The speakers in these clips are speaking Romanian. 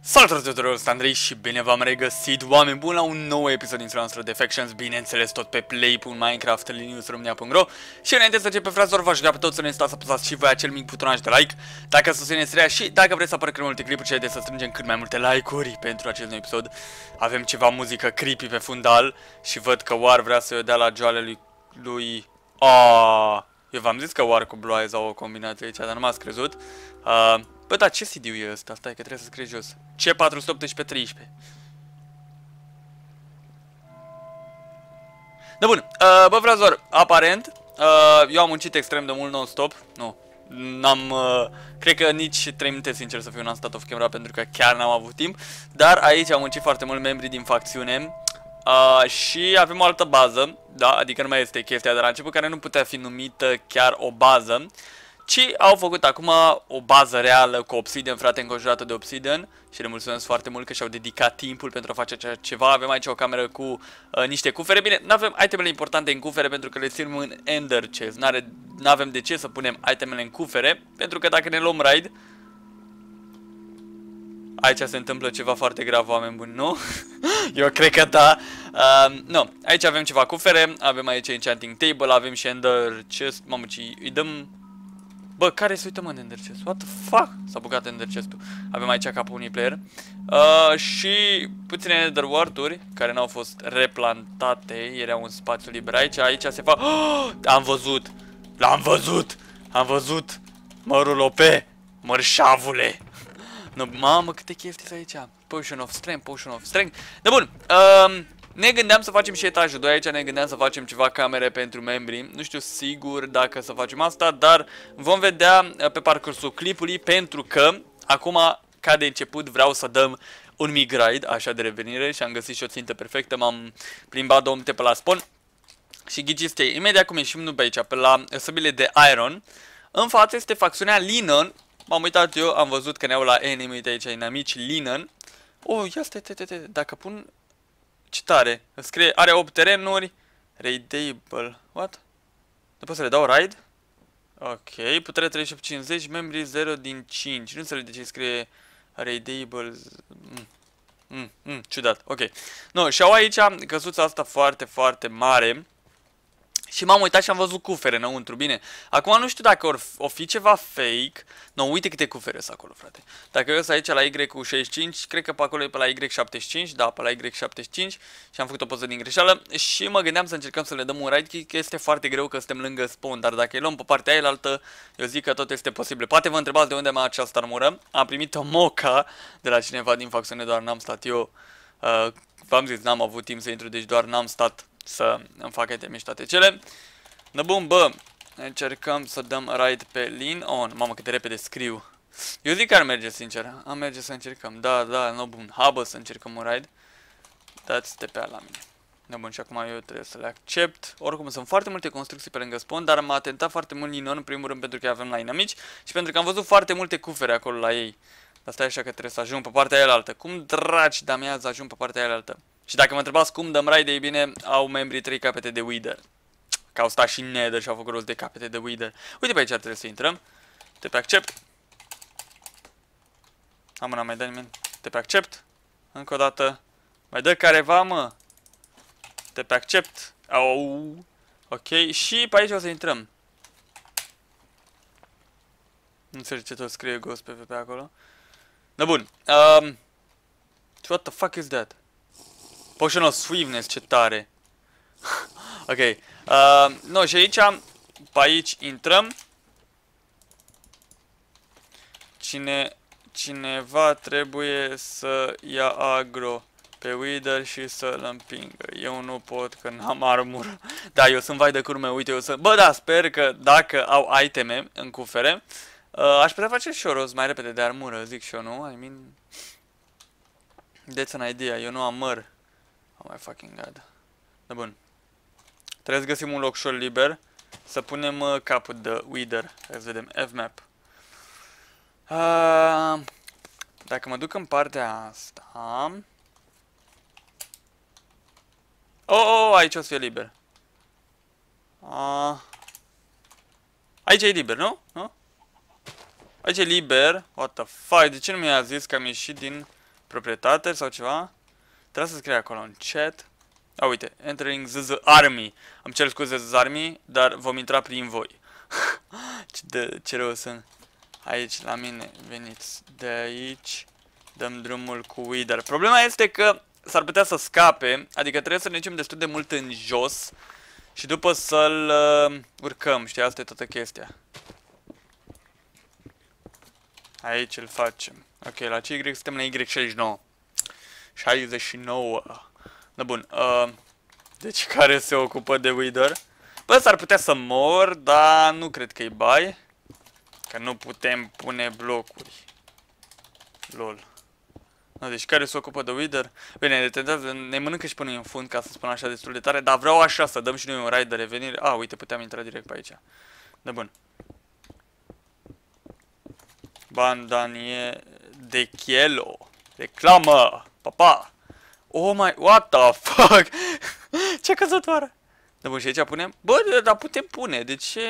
Salutare tuturor, sunt Andrei și bine v-am regăsit, oameni buni, la un nou episod din seria noastră de Factions, bineînțeles tot pe play.minecraft.linuxromânia.ro. Și înainte să începem, fraților, v-aș ruga pe toți să ne stați să apăsați și voi acel mic butonaj de like dacă susțineți seria și dacă vreți să apară cât mai multe clipuri și haideți să strângem cât mai multe like-uri pentru acest nou episod. Avem ceva muzică creepy pe fundal și văd că War vrea să-i dea la joale lui... Eu v-am zis că War cu Blue Eyes au o combinație aici, dar nu m-ați crezut. Bă, dar ce CD e ăsta? Stai că trebuie să scrie jos. C41813. Da, bun. Bă, fraților, aparent, eu am muncit extrem de mult non-stop. Nu. N-am... cred că nici 3 minute, sincer să fiu, n-am stat off camera pentru că chiar n-am avut timp. Dar aici am muncit foarte mult membrii din facțiune. Și avem o altă bază, da, adică nu mai este chestia de la început, care nu putea fi numită chiar o bază, ci au făcut acum o bază reală cu obsidian, frate, înconjurată de obsidian. Și le mulțumesc foarte mult că și-au dedicat timpul pentru a face ceva. Avem aici o cameră cu niște cufere. Bine, nu avem itemele importante în cufere pentru că le ținem în ender chest. N-avem de ce să punem itemele în cufere, pentru că dacă ne luăm raid, aici se întâmplă ceva foarte grav, oameni buni, nu? Eu cred că da. Nu, aici avem ceva cufere, avem aici enchanting table, avem și ender chest. Mamă, ce îi dăm... Bă, care se uită, mă, în ender chest? What the fuck? S-a bugat ender chest-ul. Avem aici capul unui player. Și puține ender wart-uri care n-au fost replantate. Era un spațiu liber aici. Aici se fac... Am văzut! L-am văzut! Am văzut! Mărul OP! Mărșavule! No, mamă, câte chestii aici. Potion of strength, potion of strength. Da, bun. Ne gândeam să facem și etajul 2 aici, ne gândeam să facem ceva camere pentru membri. Nu știu sigur dacă să facem asta, dar vom vedea pe parcursul clipului, pentru că acum, ca de început, vreau să dăm un mic raid, așa, de revenire, și am găsit și o țintă perfectă. M-am plimbat 2 minute pe la spawn și ghiciți, imediat cum ieșim nu pe aici, pe la săbile de iron, în față este facțiunea Linen. M-am uitat eu, am văzut că ne-au la enemy, uite aici, inamici, Linen. Oh, ia stai, dacă pun... Ce tare, scrie, are 8 terenuri, raidable, what? Nu pot să le dau raid? Ok, putere 350, membri 0 din 5, nu înțeleg de ce scrie raidable, ciudat, ok. No, și au aici căsuța asta foarte, foarte mare. Și m-am uitat și am văzut cufere înăuntru, bine. Acum nu știu dacă o fi ceva fake. No, uite câte cufere sunt acolo, frate. Dacă eu sunt aici la Y65, cred că pe acolo e pe la Y75, da, pe la Y75. Și am făcut o poză din greșeală. Și mă gândeam să încercăm să le dăm un raid kick, că este foarte greu că suntem lângă spawn. Dar dacă îi luăm pe partea aia altă, eu zic că tot este posibil. Poate vă întrebați de unde am această armură. Am primit o moca de la cineva din facțiune, doar n-am stat eu. V-am zis, n-am avut timp să intru, deci doar n-am stat să îmi fac iteme și toate cele. Da, bun, bă, încercăm să dăm raid pe lean on. Mamă, cât de repede scriu. Eu zic că ar merge, sincer. Am merge să încercăm. Da, no, bun, habă să încercăm un raid. Dați TPA la mine. Da, bun, și acum eu trebuie să le accept. Oricum, sunt foarte multe construcții pe lângă spawn, dar m-a atentat foarte mult lean on, în primul rând pentru că avem la inamici și pentru că am văzut foarte multe cufere acolo la ei. Dar stai așa că trebuie să ajung pe partea aia altă. Cum dragi damează ajung pe partea aia altă? Și dacă mă întrebați cum dăm raid, ei bine, au membrii 3 capete de Wither. Că au stat și în Nether și au făcut rost de capete de Wither. Uite, pe aici ar trebui să intrăm. Te pe accept. Am mai dă nimeni. Te pe accept. Încă o dată. Mai dă careva, mă. Te pe accept. Au. Ok. Și pe aici o să intrăm. Nu înțeleg ce tot scrie Ghost pe acolo. Da, bun. What the fuck is that? Potion of Swiftness, ce tare. Ok. No, și aici, pe aici intrăm. Cineva trebuie să ia agro pe Wither și să-l împingă. Eu nu pot, că n-am armură. Da, eu sunt vai de curme, uite, eu sunt... Bă, da, sper că dacă au iteme în cufere, aș putea face și o rost mai repede de armură, zic și eu, nu? I mean... That's an idea, eu nu am măr. Oh my fucking god. Da, bun. Trebuie să găsim un loc ușor liber. Să punem capul de Wither. Hai să vedem. F-map. Dacă mă duc în partea asta... Oh, aici o să fie liber. Aici e liber, nu? Nu? Aici e liber. What the fuck? De ce nu mi-a zis că am ieșit din proprietate sau ceva. Trebuie să scrie acolo în chat. A, uite, entering ZZ Army. Îmi cer scuze ZZ Army, dar vom intra prin voi. Ce rău sunt. Aici, la mine, veniți de aici. Dăm drumul cu Wither. Problema este că s-ar putea să scape, adică trebuie să ne ducem destul de mult în jos și după să-l urcăm, știi, asta e toată chestia. Aici îl facem. Ok, la ce Y suntem la Y69. 69. Da, bun. Deci care se ocupă de Wither? Bă, s-ar putea să mor, dar nu cred că-i bai. Că nu putem pune blocuri. Lol. No, deci care se ocupă de Wither? Bine, ne mănâncă și până în fund, ca să spun așa, destul de tare. Dar vreau așa, să dăm și noi un raid de revenire. A, uite, puteam intra direct pe aici. Da, bun. Bandanie de Chielo. Reclamă! Papa! Oh my... What the fuck? Ce căzătoare! Da, bun, și aici punem? Bă, dar putem pune. De ce...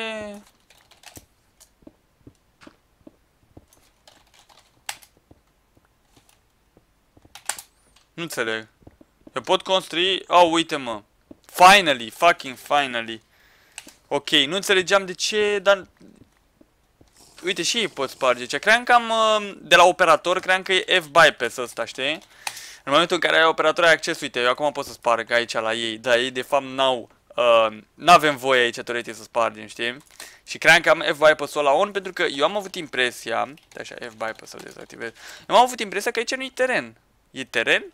Nu înțeleg. Eu pot construi... Oh, uite, mă. Finally, fucking finally. Ok, nu înțelegeam de ce, dar... Uite, și ei pot sparge. Ce cream că am... De la operator, cream că e F-bypass ăsta, știi? În momentul în care ai operator, ai acces, uite, eu acum pot să sparg aici la ei. Da, ei de fapt n-avem voie aici, teoretic, să spargem, știi? Și cream că am F-bypass-ul la on, pentru că eu am avut impresia... Așa, F-bypass să-l dezactivez. Eu am avut impresia că aici nu e teren. E teren?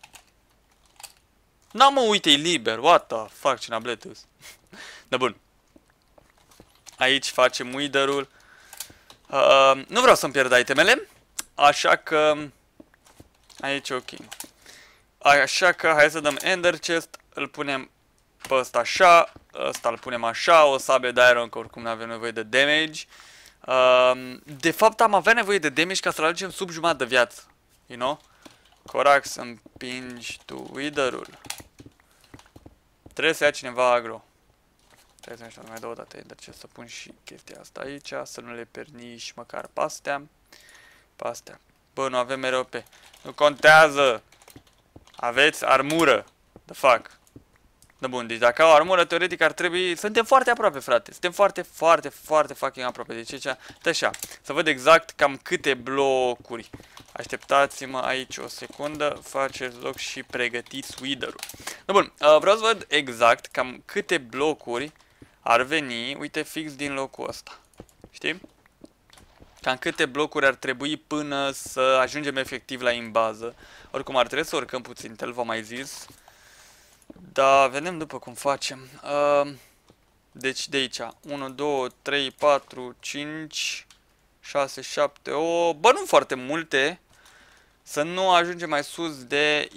Da, mă, uite, e liber. What the fuck, ce nabletus. Da, bun. Aici facem Wither-ul. Nu vreau să-mi pierd itemele. Așa că... Aici ok. Așa că hai să dăm Ender Chest. Îl punem pe ăsta așa. Ăsta îl punem așa. O sabie de iron, că oricum nu avem nevoie de damage. De fapt am avea nevoie de damage ca să-l aducem sub jumătate de viață. You know? Corax, împingi tu Wither-ul. Trebuie să ia cineva agro. Trebuie să mai dau o dată Ender Chest, să pun și chestia asta aici, să nu le perniși măcar pe astea. Pe astea. Bă, nu avem mereu pe. Nu contează. Aveți armură. The fuck. Da, bun, deci dacă au armură, teoretic ar trebui... Suntem foarte aproape, frate. Suntem foarte fucking aproape. Deci aici, așa, să văd exact cam câte blocuri. Așteptați-mă aici o secundă. Faceți loc și pregătiți Wither-ul. Da, bun, vreau să văd exact cam câte blocuri ar veni, uite, fix din locul ăsta. Știi? Cam câte blocuri ar trebui până să ajungem efectiv la bază. Oricum ar trebui să urcăm puțin, tel v-am mai zis. Da, vedem după cum facem. Deci de aici, 1, 2, 3, 4, 5, 6, 7, 8, bă, nu foarte multe. Să nu ajungem mai sus de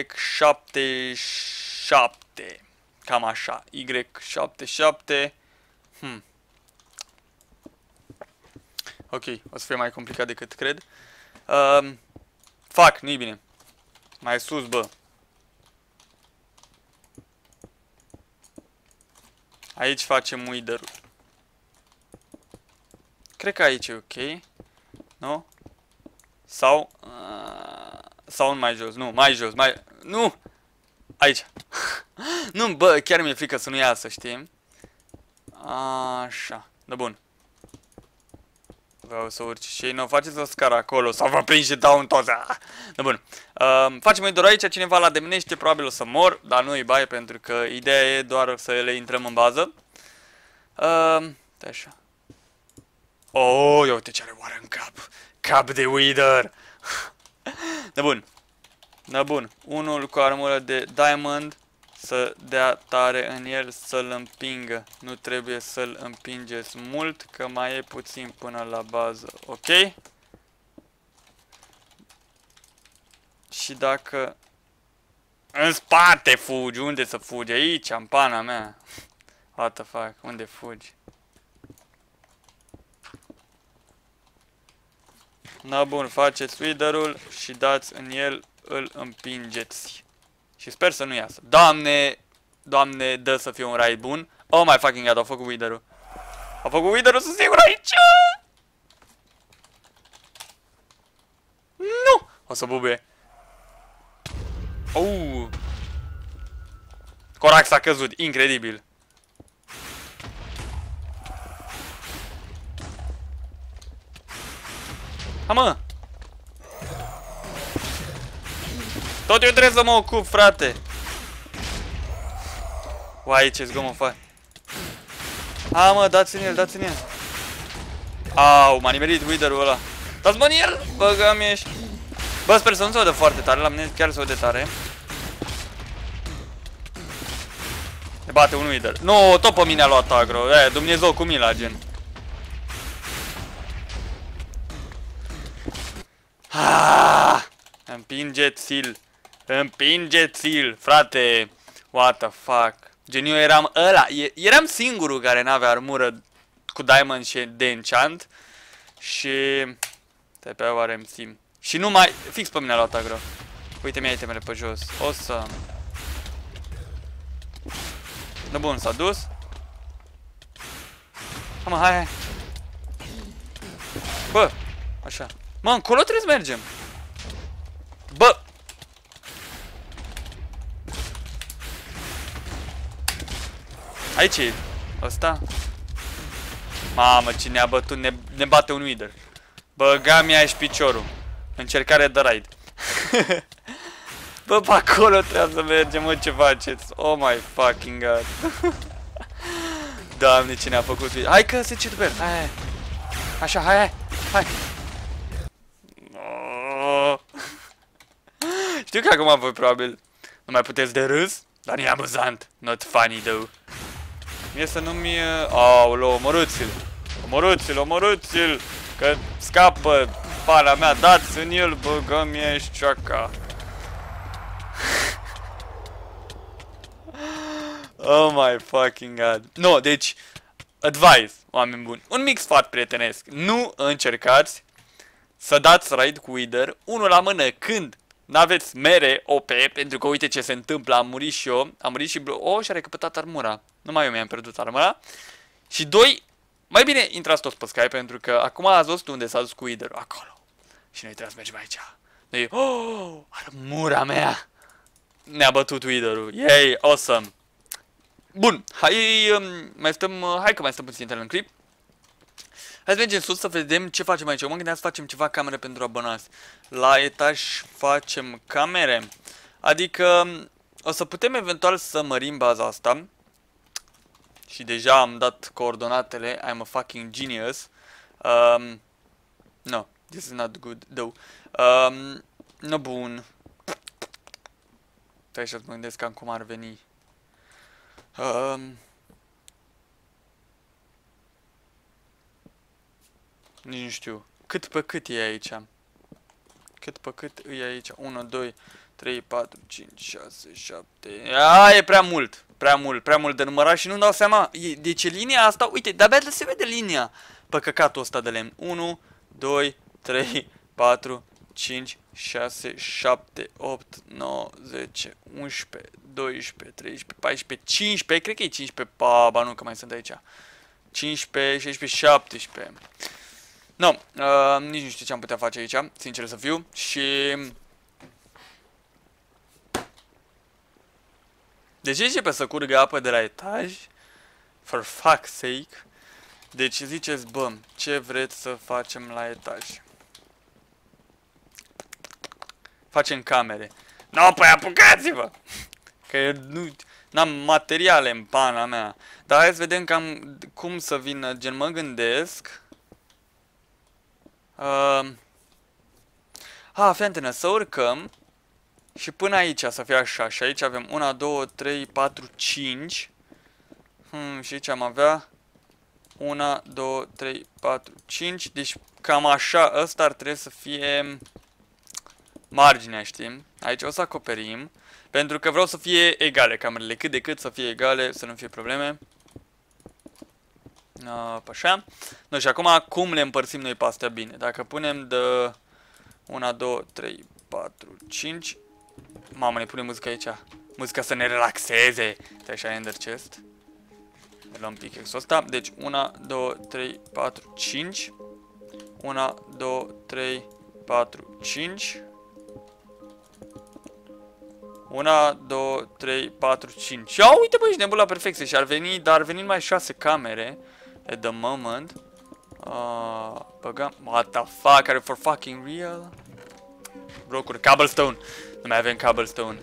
Y77. Cam așa, Y77. Ok, o să fie mai complicat decât cred. Fac, nu-i bine. Mai sus, bă. Aici facem Wither-ul. Cred că aici e ok. Nu? Sau... sau mai jos. Nu, mai jos. Nu! Aici. Nu, bă, chiar mi-e frică să nu iasă, știi? Așa. Da, bun. Vreau să urci și ei. Nu, faceți o scară acolo. Sau vă prind și dau în toți. Da, bun. Facem Wither aici. Cineva la demnește. Probabil o să mor. Dar nu-i bai, pentru că ideea e doar să le intrăm în bază. Așa. Oh, ia uite ce are oară în cap. Cap de Wither. Da, bun. Da, bun. Unul cu armură de diamond. Să dea tare în el, să-l împingă. Nu trebuie să-l împingeți mult, că mai e puțin până la bază. Ok? Și dacă... În spate fugi! Unde să fugi? Aici, în pana mea. What the fuck? Unde fugi? Na, bun, faceți Wither-ul și dați în el, îl împingeți. Și sper să nu iasă. Doamne, Doamne, dă să fie un raid bun. Oh my fucking god, au făcut Wither-ul. Au făcut Wither-ul, sunt sigur aici. Nu! O să bubuie. Corax a căzut, incredibil. Ha, mă! Tot eu trebuie să mă ocup, frate. Uai, ce zgomot fac. Ha, mă, dați-n el, dați-n el. Au, m-a nimerit Wither-ul ăla. Dați-mă în el! Băga mi-ești. Bă, sper să nu se vadă foarte tare, la mine chiar se vede tare. Ne bate un Wither. Nu, tot pe mine a luat agro. Dumnezeu cu mila, gen. Împingeți-l. Împingeți-l, frate. What the fuck. Gen, eu eram ăla. Eram singurul care n-avea armură cu diamond și de enchant. Și... TP-ul are MC. Și numai... Fix pe mine a luat agro. Uite-mi itemele pe jos. O să... No, bun, s-a dus. Mă, hai. Bă, așa. Mă, încolo trebuie să mergem. Bă! Aici e ăsta. Mamă, cine a bătut, ne bate un Wither. Băga mi-a și piciorul. Încercare de raid. Bă, pe acolo trebuie să mergem, mă, ce faceți? Oh my fucking god. Doamne, cine a făcut video? Hai că se cirber, hai. Așa, hai. Oh. Știu că acum voi probabil nu mai puteți de râs, dar e amuzant. Not funny, though. Mie să nu-mi... Aoleu, omorâți-l, că scapă pana mea, dați în el, băgă mi-e șoaca. Oh my fucking god. No, deci, advice, oameni buni. Un mic sfat prietenesc. Nu încercați să dați raid cu Wither, unul la mână, când n-aveți mere OP, pentru că uite ce se întâmplă, am murit și eu, am murit și... Oh, și-a recăpătat armura. Numai eu mi-am pierdut armura. Și doi, mai bine intrați toți pe Sky, pentru că acum ați văzut unde s-a dus cu Wither, acolo. Și noi trebuie să mergem aici. Noi, armura mea! Ne-a bătut Wither-ul. Yay, awesome! Bun, hai că mai stăm puțin în clip. Hai să mergem sus să vedem ce facem aici. Eu mă gândeam să facem ceva camere pentru abonați. La etaj facem camere. Adică o să putem eventual să mărim baza asta. Și deja am dat coordonatele. I'm a fucking genius. No, this is not good, though. No, bun. Stai să mă gândesc cam cum ar veni. Nici nu știu. Cât pe cât e aici? Cât pe cât e aici? 1, 2, 3, 4, 5, 6, 7... E prea mult. Prea mult de numărat și nu-mi dau seama. Deci linia asta... Uite, de-abia se vede linia pe căcatul ăsta de lemn. 1, 2, 3, 4, 5, 6, 7, 8, 9, 10, 11, 12, 13, 14, 15... Cred că e 15... Ba nu, că mai sunt aici. 15, 16, 17... No, nici nu știu ce am putea face aici, sincer să fiu, și... De ce începe să curgă apă de la etaj? For fuck's sake. Deci ziceți, bă, ce vreți să facem la etaj? Facem camere. No, păi apucați-vă! Că eu n-am materiale în pana mea. Dar hai să vedem cam cum să vină, gen mă gândesc... fii antenă, să urcăm și până aici să fie așa. Și aici avem 1, 2, 3, 4, 5. Și aici am avea 1, 2, 3, 4, 5. Deci cam așa, ăsta ar trebui să fie marginea, știm? Aici o să acoperim, pentru că vreau să fie egale camerele, cât de cât să fie egale, să nu fie probleme. Așa. No, și acum cum le împărțim noi pe astea bine? Dacă punem de 1, 2, 3, 4, 5. Mamă, ne punem muzica aici. Muzica să ne relaxeze. Stai așa, Ender Chest. Ne luăm pickaxe-ul ăsta. Deci 1, 2, 3, 4, 5. 1, 2, 3, 4, 5. 1, 2, 3, 4, 5. Ia uite băi, ești nebun la perfecție. Și ar veni, dar ar veni numai 6 camere. At the moment. Băgăm. What the fuck, are you for fucking real? Blocuri, cobblestone. Nu mai avem cobblestone.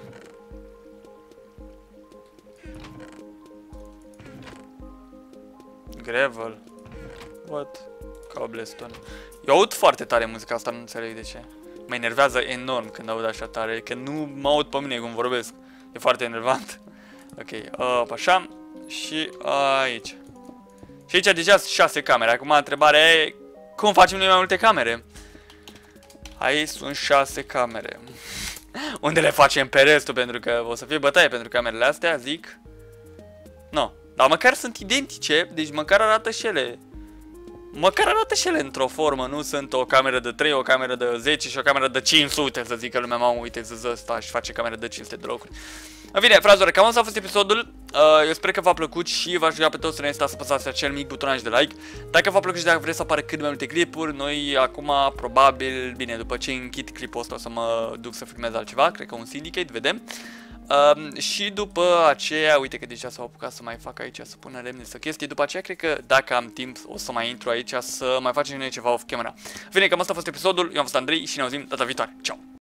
Gravel. What? Cobblestone. Eu aud foarte tare muzica asta, nu înțeleg de ce. Mă enervează enorm când aud așa tare, că nu mă aud pe mine cum vorbesc. E foarte enervant. Ok, așa. Și aici. Și aici deja sunt 6 camere. Acum întrebarea e, cum facem noi mai multe camere? Aici sunt 6 camere. Unde le facem pe restul? Pentru că o să fie bătaie pentru camerele astea, zic. Nu. Dar măcar sunt identice, deci măcar arată și ele. Măcar arată și ele într-o formă, nu sunt o cameră de 3, o cameră de 10 și o cameră de 500, să zică lumea, mamă, uite, zăză ăsta și face cameră de 500 de locuri. În fine, fraților, cam asta a fost episodul. Eu sper că v-a plăcut și v-aș ruga pe toți să ne să apăsați acel mic butonaj de like. Dacă v-a plăcut și dacă vreți să apară cât mai multe clipuri, noi acum, probabil, bine, după ce închid clipul ăsta o să mă duc să filmez altceva, cred că un syndicate, vedem. Și după aceea, uite că deja s-au apucat să mai fac aici, să pună lemne, să chestii. După aceea, cred că dacă am timp, o să mai intru aici să mai facem noi ceva off camera. Bine, cam asta a fost episodul, eu am fost Andrei și ne auzim data viitoare. Ciao!